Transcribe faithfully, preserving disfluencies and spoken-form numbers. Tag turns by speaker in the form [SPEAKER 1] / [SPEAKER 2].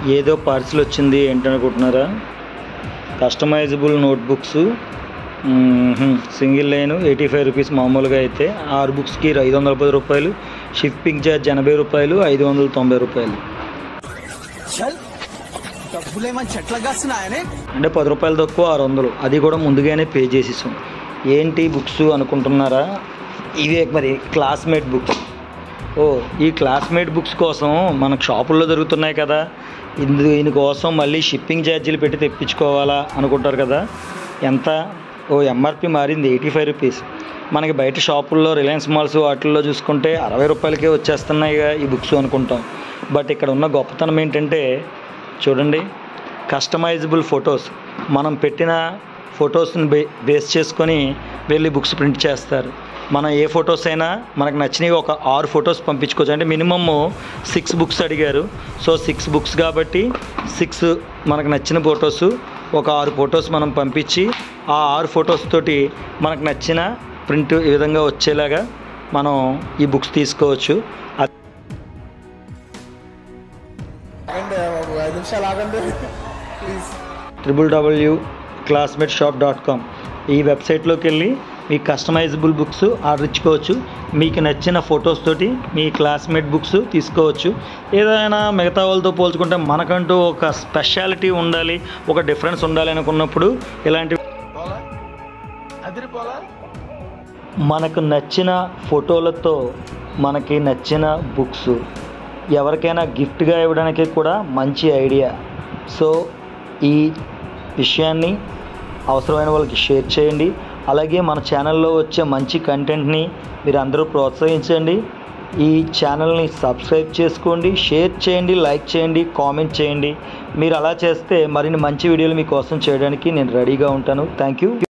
[SPEAKER 1] ఏదో పార్సిల్ వచ్చింది ఏంటనుకుంటున్నారా? Customisable notebooks single line eighty five rupees మామూలుగా అయితే, ఆరు బుక్స్కి ఐదు వందల పది రూపాయలు, షిప్పింగ్ ఛార్జ్ ఎనభై రూపాయలు, ఐదు వందల తొంభై రూపాయలు. అంటే పది రూపాయలు తక్కువ ఆరు వందలు, అది కూడా ముందుగానే పే చేసేసాం. ఏంటి బుక్స్ అనుకుంటున్నారా? ఇవే మరి క్లాస్మేట్ బుక్స్. ఓ ఈ క్లాస్మేట్ బుక్స్ కోసం మనకు షాపుల్లో దొరుకుతున్నాయి కదా, ఇందు దీనికోసం మళ్ళీ షిప్పింగ్ ఛార్జీలు పెట్టి తెప్పించుకోవాలా అనుకుంటారు కదా. ఎంత? ఓ ఎంఆర్పి మారింది ఎయిటీ ఫైవ్ రూపీస్. మనకి బయట షాపుల్లో రిలయన్స్ మాల్స్ వాటిల్లో చూసుకుంటే అరవై రూపాయలకే వచ్చేస్తున్నాయిగా ఈ బుక్స్ అనుకుంటాం. బట్ ఇక్కడ ఉన్న గొప్పతనం ఏంటంటే చూడండి, కస్టమైజబుల్ ఫొటోస్. మనం పెట్టిన ఫొటోస్ని బే బేస్ చేసుకొని వెళ్ళి బుక్స్ ప్రింట్ చేస్తారు. మనం ఏ ఫొటోస్ అయినా మనకు నచ్చినవి ఒక ఆరు ఫొటోస్ పంపించుకోవచ్చు. అంటే మినిమమ్ సిక్స్ బుక్స్ అడిగారు. సో సిక్స్ బుక్స్ కాబట్టి సిక్స్ మనకు నచ్చిన ఫొటోస్, ఒక ఆరు ఫొటోస్ మనం పంపించి ఆ ఆరు ఫొటోస్ తోటి మనకు నచ్చిన ప్రింట్ ఈ విధంగా వచ్చేలాగా మనం ఈ బుక్స్ తీసుకోవచ్చు. Triple W Classmate shop dot com ఈ వెబ్సైట్లోకి వెళ్ళి మీ కస్టమైజబుల్ బుక్స్ ఆర్డర్ ఇచ్చుకోవచ్చు. మీకు నచ్చిన ఫొటోస్ తోటి మీ క్లాస్మేట్ బుక్స్ తీసుకోవచ్చు. ఏదైనా మిగతా వాళ్ళతో పోల్చుకుంటే మనకంటూ ఒక స్పెషాలిటీ ఉండాలి, ఒక డిఫరెన్స్ ఉండాలి అనుకున్నప్పుడు ఇలాంటి మనకు నచ్చిన ఫోటోలతో మనకి నచ్చిన బుక్స్ ఎవరికైనా గిఫ్ట్గా ఇవ్వడానికి కూడా మంచి ఐడియా. సో ఈ విషయాన్ని అవసరమైన వాళ్ళకి షేర్ చేయండి. అలాగే మన ఛానల్లో వచ్చే మంచి కంటెంట్ని మీరు అందరూ ప్రోత్సహించండి. ఈ ఛానల్ని సబ్స్క్రైబ్ చేసుకోండి, షేర్ చేయండి, లైక్ చేయండి, కామెంట్ చేయండి. మీరు అలా చేస్తే మరిన్ని మంచి వీడియోలు మీకోసం చేయడానికి నేను రెడీగా ఉంటాను. Thank you.